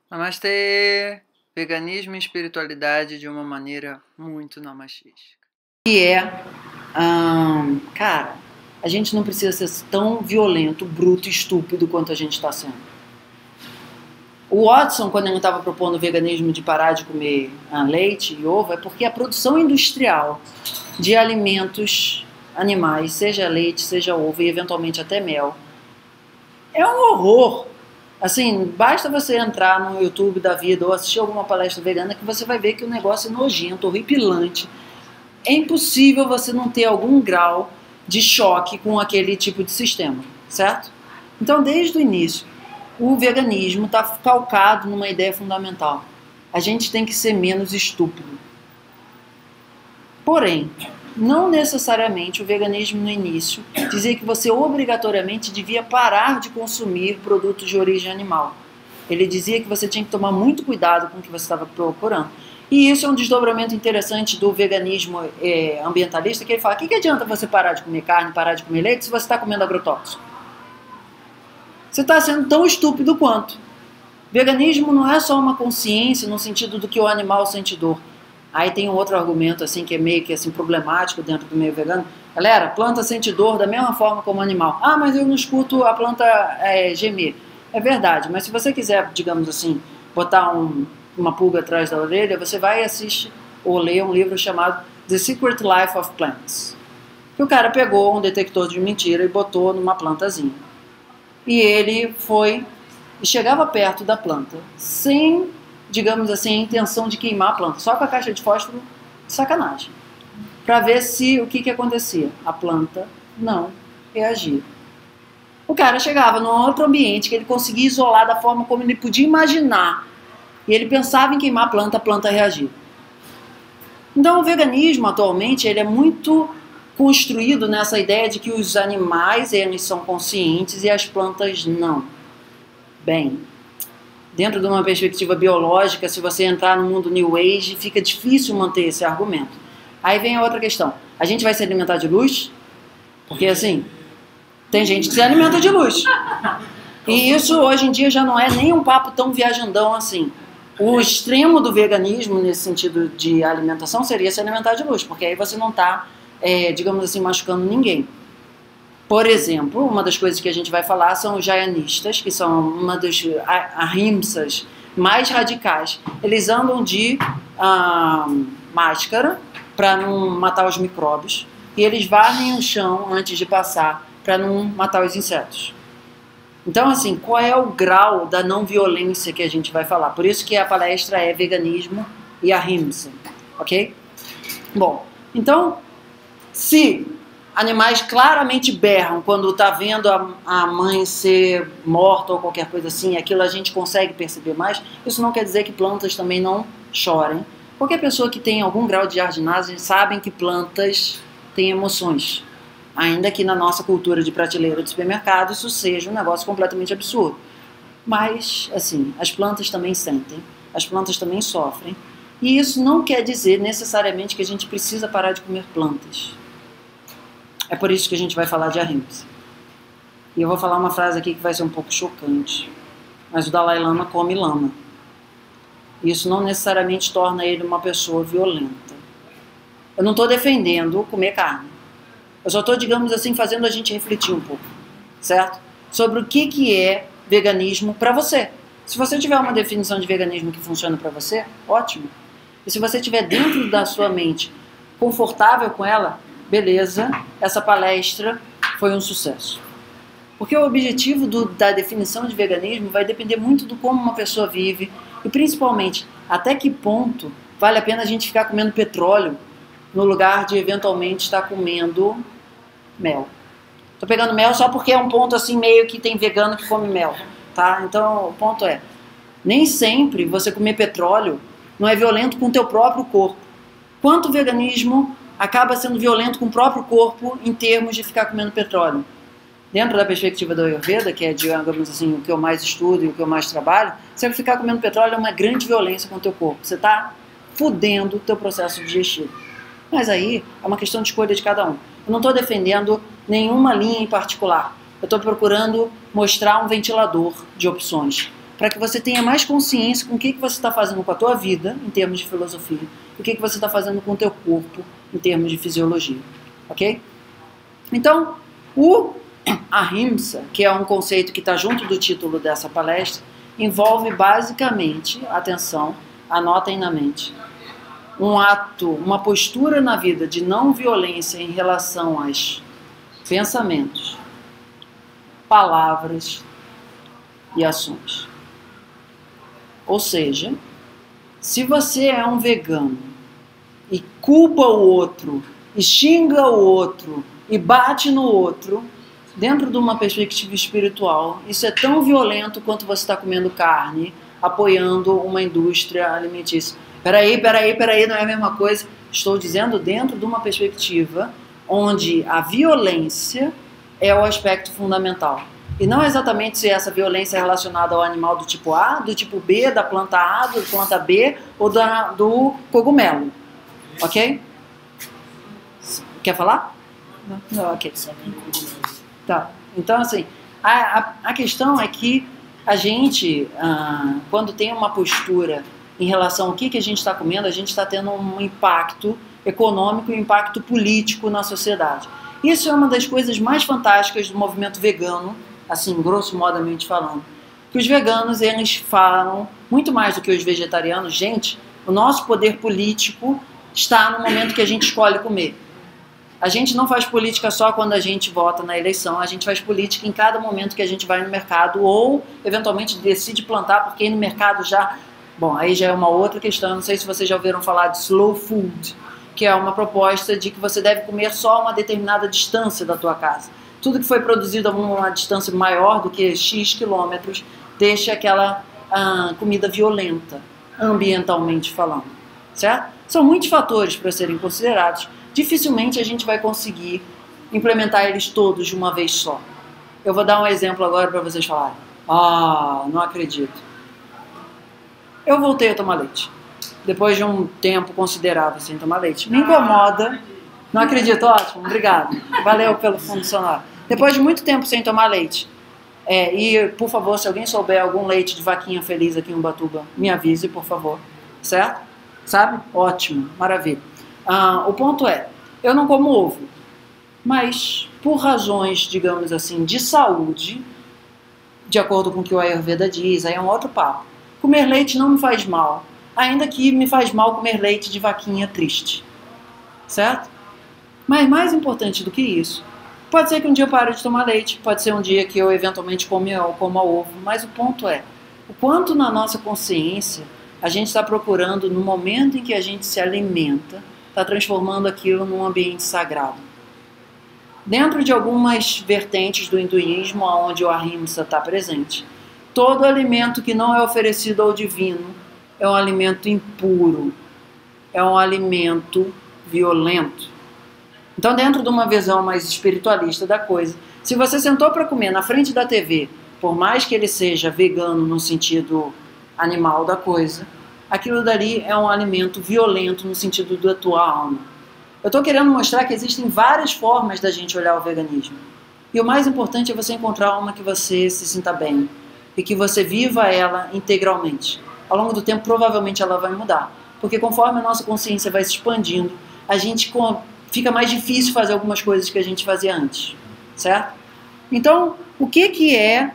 Namastê! Veganismo e espiritualidade de uma maneira muito namastêstica. Cara, a gente não precisa ser tão violento, bruto e estúpido quanto a gente está sendo. O Watson, quando ele estava propondo o veganismo de parar de comer leite e ovo, é porque a produção industrial de alimentos animais, seja leite, seja ovo e eventualmente até mel, é um horror. Assim, basta você entrar no YouTube da vida ou assistir alguma palestra vegana que você vai ver que o negócio é nojento, horripilante. É impossível você não ter algum grau de choque com aquele tipo de sistema, certo? Então, desde o início, o veganismo está calcado numa ideia fundamental. A gente tem que ser menos estúpido. Porém, não necessariamente o veganismo no início dizia que você obrigatoriamente devia parar de consumir produtos de origem animal. Ele dizia que você tinha que tomar muito cuidado com o que você estava procurando. E isso é um desdobramento interessante do veganismo ambientalista, que ele fala, o que adianta você parar de comer carne, parar de comer leite, se você está comendo agrotóxico? Você está sendo tão estúpido quanto. Veganismo não é só uma consciência no sentido do que o animal sente dor. Aí tem um outro argumento assim, que é meio que assim, problemático dentro do meio vegano. Galera, planta sente dor da mesma forma como animal. Ah, mas eu não escuto a planta gemer. É verdade, mas se você quiser, digamos assim, botar uma pulga atrás da orelha, você vai e assiste ou lê um livro chamado The Secret Life of Plants. Que o cara pegou um detector de mentira e botou numa plantazinha. E ele foi e chegava perto da planta, sem, digamos assim, a intenção de queimar a planta, só com a caixa de fósforo, sacanagem, para ver se o que acontecia. A planta não reagia. O cara chegava num outro ambiente que ele conseguia isolar da forma como ele podia imaginar, e ele pensava em queimar a planta reagia. Então o veganismo atualmente ele é muito construído nessa ideia de que os animais eles são conscientes e as plantas não. Bem, dentro de uma perspectiva biológica, se você entrar no mundo New Age, fica difícil manter esse argumento. Aí vem a outra questão. A gente vai se alimentar de luz? Porque assim, tem gente que se alimenta de luz. E isso hoje em dia já não é nem um papo tão viajandão assim. O extremo do veganismo nesse sentido de alimentação seria se alimentar de luz, porque aí você não está, digamos assim, machucando ninguém. Por exemplo, uma das coisas que a gente vai falar são os jainistas, que são uma das ahimsas mais radicais. Eles andam de máscara para não matar os micróbios e eles varrem o chão antes de passar para não matar os insetos. Então, assim, qual é o grau da não violência que a gente vai falar? Por isso que a palestra é veganismo e ahimsa, ok? Bom, então, se animais claramente berram quando está vendo a mãe ser morta ou qualquer coisa assim, aquilo a gente consegue perceber mais, isso não quer dizer que plantas também não chorem. Qualquer pessoa que tem algum grau de jardinagem sabe que plantas têm emoções. Ainda que na nossa cultura de prateleira de supermercado isso seja um negócio completamente absurdo. Mas, assim, as plantas também sentem, as plantas também sofrem, e isso não quer dizer necessariamente que a gente precisa parar de comer plantas. É por isso que a gente vai falar de ahimsa. E eu vou falar uma frase aqui que vai ser um pouco chocante. Mas o Dalai Lama come lama. Isso não necessariamente torna ele uma pessoa violenta. Eu não estou defendendo comer carne. Eu só estou, digamos assim, fazendo a gente refletir um pouco. Certo? Sobre o que é veganismo para você. Se você tiver uma definição de veganismo que funciona para você, ótimo. E se você estiver dentro da sua mente confortável com ela, beleza, essa palestra foi um sucesso. Porque o objetivo da definição de veganismo vai depender muito do como uma pessoa vive e principalmente até que ponto vale a pena a gente ficar comendo petróleo no lugar de eventualmente estar comendo mel. Tô pegando mel só porque é um ponto assim meio que tem vegano que come mel, tá? Então o ponto é, nem sempre você comer petróleo não é violento com o teu próprio corpo. Quanto o veganismo acaba sendo violento com o próprio corpo em termos de ficar comendo petróleo. Dentro da perspectiva da Ayurveda, que é, digamos assim, o que eu mais estudo e o que eu mais trabalho, você ficar comendo petróleo é uma grande violência com o teu corpo. Você está fudendo o teu processo digestivo. Mas aí é uma questão de escolha de cada um. Eu não estou defendendo nenhuma linha em particular. Eu estou procurando mostrar um ventilador de opções. para que você tenha mais consciência com o que você está fazendo com a tua vida, em termos de filosofia, e o que você está fazendo com o teu corpo, em termos de fisiologia. Ok? Então, o Ahimsa, que é um conceito que está junto do título dessa palestra, envolve basicamente, atenção, anotem na mente, um ato, uma postura na vida de não violência em relação aos pensamentos, palavras e ações. Ou seja, se você é um vegano e culpa o outro, e xinga o outro, e bate no outro, dentro de uma perspectiva espiritual, isso é tão violento quanto você está comendo carne, apoiando uma indústria alimentícia. Peraí, não é a mesma coisa. Estou dizendo dentro de uma perspectiva onde a violência é o aspecto fundamental. E não exatamente se essa violência é relacionada ao animal do tipo A, do tipo B, da planta A, da planta B ou do cogumelo. Ok? Quer falar? Não, ok. Tá. Então, assim, a questão é que a gente, quando tem uma postura em relação ao que a gente está comendo, a gente está tendo um impacto econômico e um impacto político na sociedade. Isso é uma das coisas mais fantásticas do movimento vegano, assim, grosso modamente falando. Que os veganos, eles falam muito mais do que os vegetarianos. Gente, o nosso poder político está no momento que a gente escolhe comer. A gente não faz política só quando a gente vota na eleição, a gente faz política em cada momento que a gente vai no mercado ou, eventualmente, decide plantar, porque ir no mercado já... Bom, aí já é uma outra questão, não sei se vocês já ouviram falar de slow food, que é uma proposta de que você deve comer só uma determinada distância da tua casa. Tudo que foi produzido a uma distância maior do que X quilômetros deixa aquela comida violenta, ambientalmente falando, certo? São muitos fatores para serem considerados. Dificilmente a gente vai conseguir implementar eles todos de uma vez só. Eu vou dar um exemplo agora para vocês falarem. Não acredito. Eu voltei a tomar leite. Depois de um tempo considerável sem tomar leite. Me incomoda. Não acredito, ótimo, obrigado. Valeu pelo fundo sonoro. Depois de muito tempo sem tomar leite. E, por favor, se alguém souber algum leite de vaquinha feliz aqui em Ubatuba, me avise, por favor. Certo? Sabe? Ótimo, maravilha. O ponto é, eu não como ovo. Mas, por razões, digamos assim, de saúde, de acordo com o que o Ayurveda diz, aí é um outro papo. Comer leite não me faz mal, ainda que me faz mal comer leite de vaquinha triste, certo? Mas mais importante do que isso, pode ser que um dia eu pare de tomar leite, pode ser um dia que eu eventualmente coma ovo, mas o ponto é, o quanto na nossa consciência a gente está procurando, no momento em que a gente se alimenta, está transformando aquilo num ambiente sagrado. Dentro de algumas vertentes do hinduísmo, onde o Ahimsa está presente, todo alimento que não é oferecido ao divino é um alimento impuro, é um alimento violento. Então, dentro de uma visão mais espiritualista da coisa, se você sentou para comer na frente da TV, por mais que ele seja vegano no sentido animal da coisa, aquilo dali é um alimento violento no sentido da tua alma. Eu estou querendo mostrar que existem várias formas da gente olhar o veganismo. E o mais importante é você encontrar uma que você se sinta bem e que você viva ela integralmente. Ao longo do tempo, provavelmente ela vai mudar. Porque conforme a nossa consciência vai se expandindo, a gente fica mais difícil fazer algumas coisas que a gente fazia antes. Certo? Então, o que é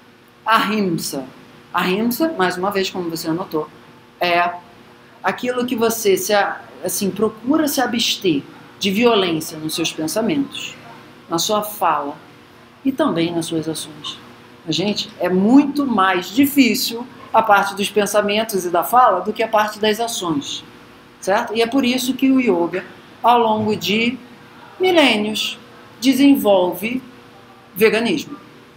Ahimsa? Ahimsa, mais uma vez, como você anotou, é aquilo que você procura se abster de violência nos seus pensamentos, na sua fala e também nas suas ações. Gente, é muito mais difícil a parte dos pensamentos e da fala do que a parte das ações, certo? E é por isso que o yoga, ao longo de milênios, desenvolve veganismo.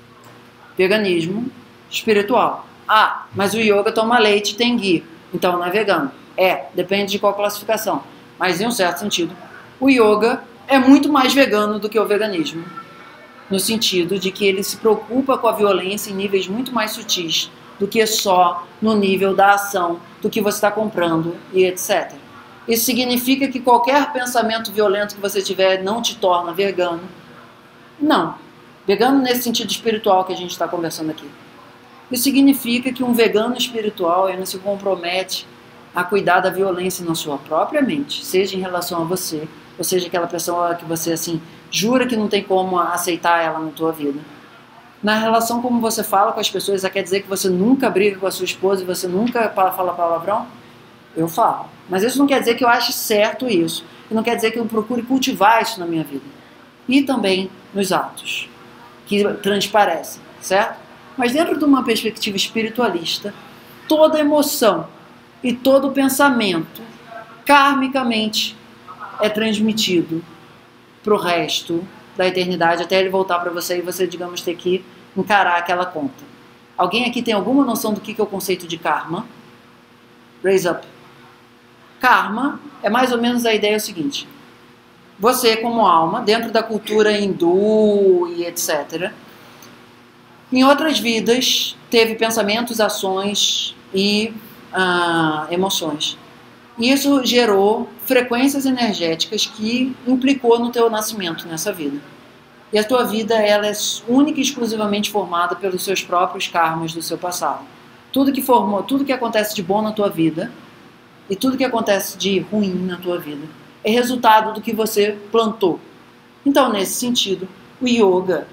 Veganismo espiritual. Mas o yoga toma leite e tem ghee, então não é vegano. Depende de qual classificação. Mas em um certo sentido, o yoga é muito mais vegano do que o veganismo. No sentido de que ele se preocupa com a violência em níveis muito mais sutis do que só no nível da ação, do que você está comprando e etc. Isso significa que qualquer pensamento violento que você tiver não te torna vegano? Não. Vegano nesse sentido espiritual que a gente está conversando aqui. Isso significa que um vegano espiritual ele não se compromete a cuidar da violência na sua própria mente, seja em relação a você, ou seja aquela pessoa que você assim jura que não tem como aceitar ela na tua vida. Na relação como você fala com as pessoas, quer dizer que você nunca briga com a sua esposa e você nunca fala palavrão? Eu falo. Mas isso não quer dizer que eu ache certo isso. E não quer dizer que eu procure cultivar isso na minha vida. E também nos atos, que transparecem, certo? Mas dentro de uma perspectiva espiritualista, toda emoção e todo pensamento, karmicamente, é transmitido para o resto da eternidade, até ele voltar para você e você, digamos, ter que encarar aquela conta. Alguém aqui tem alguma noção do que é o conceito de karma? Raise up. Karma é mais ou menos a ideia seguinte. Você, como alma, dentro da cultura hindu e etc., em outras vidas, teve pensamentos, ações e emoções. Isso gerou frequências energéticas que implicou no teu nascimento nessa vida. E a tua vida ela é única e exclusivamente formada pelos seus próprios karmas do seu passado. Tudo que acontece de bom na tua vida e tudo que acontece de ruim na tua vida é resultado do que você plantou. Então, nesse sentido, o yoga,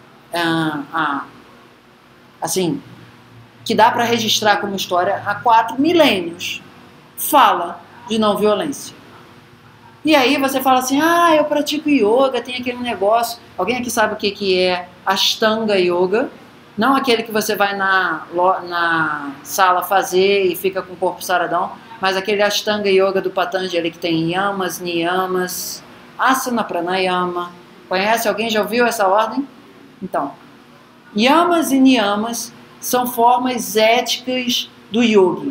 assim, que dá para registrar como história há 4 milênios, fala de não violência. E aí você fala assim, eu pratico yoga, tem aquele negócio. Alguém aqui sabe o que é Ashtanga Yoga? Não aquele que você vai na sala fazer e fica com o corpo saradão, mas aquele Ashtanga Yoga do Patanjali que tem yamas, niyamas, asana, pranayama. Conhece? Alguém já ouviu essa ordem? Então, yamas e niyamas são formas éticas do yogi.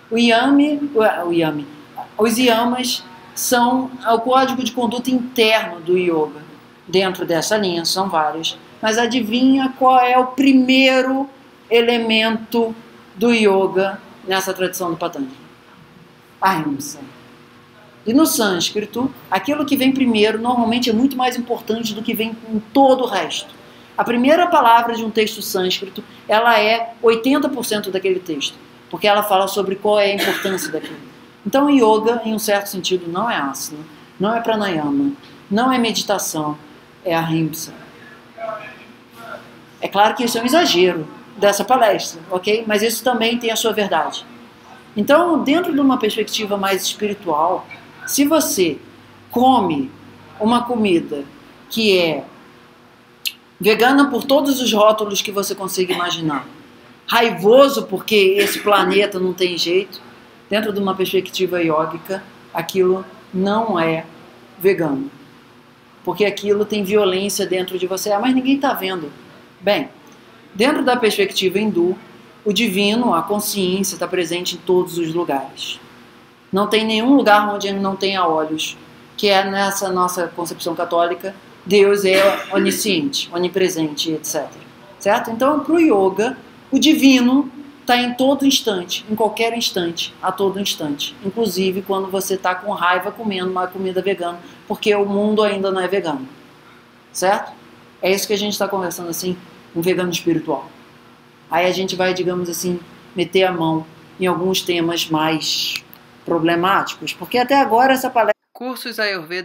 Os yamas são o código de conduta interno do yoga. Dentro dessa linha, são vários. Mas adivinha qual é o primeiro elemento do yoga nessa tradição do Patanjali? Ahimsa. E no sânscrito, aquilo que vem primeiro normalmente é muito mais importante do que vem com todo o resto. A primeira palavra de um texto sânscrito, ela é 80% daquele texto, porque ela fala sobre qual é a importância daquilo. Então, yoga, em um certo sentido, não é asana, não é pranayama, não é meditação, é ahimsa. É claro que isso é um exagero dessa palestra, ok? Mas isso também tem a sua verdade. Então, dentro de uma perspectiva mais espiritual, se você come uma comida que é vegana por todos os rótulos que você consiga imaginar, raivoso porque esse planeta não tem jeito, dentro de uma perspectiva iógica, aquilo não é vegano. Porque aquilo tem violência dentro de você. Mas ninguém está vendo. Bem, dentro da perspectiva hindu, o divino, a consciência, está presente em todos os lugares. Não tem nenhum lugar onde ele não tenha olhos, que é nessa nossa concepção católica, Deus é onisciente, onipresente, etc. Certo? Então, para o yoga, o divino está em todo instante, em qualquer instante, a todo instante. Inclusive quando você está com raiva comendo uma comida vegana, porque o mundo ainda não é vegano. Certo? É isso que a gente está conversando assim, um vegano espiritual. Aí a gente vai, digamos assim, meter a mão em alguns temas mais problemáticos, porque até agora essa palestra...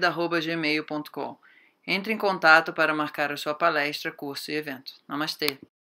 cursosayurveda@gmail.com. Entre em contato para marcar a sua palestra, curso e evento. Namastê!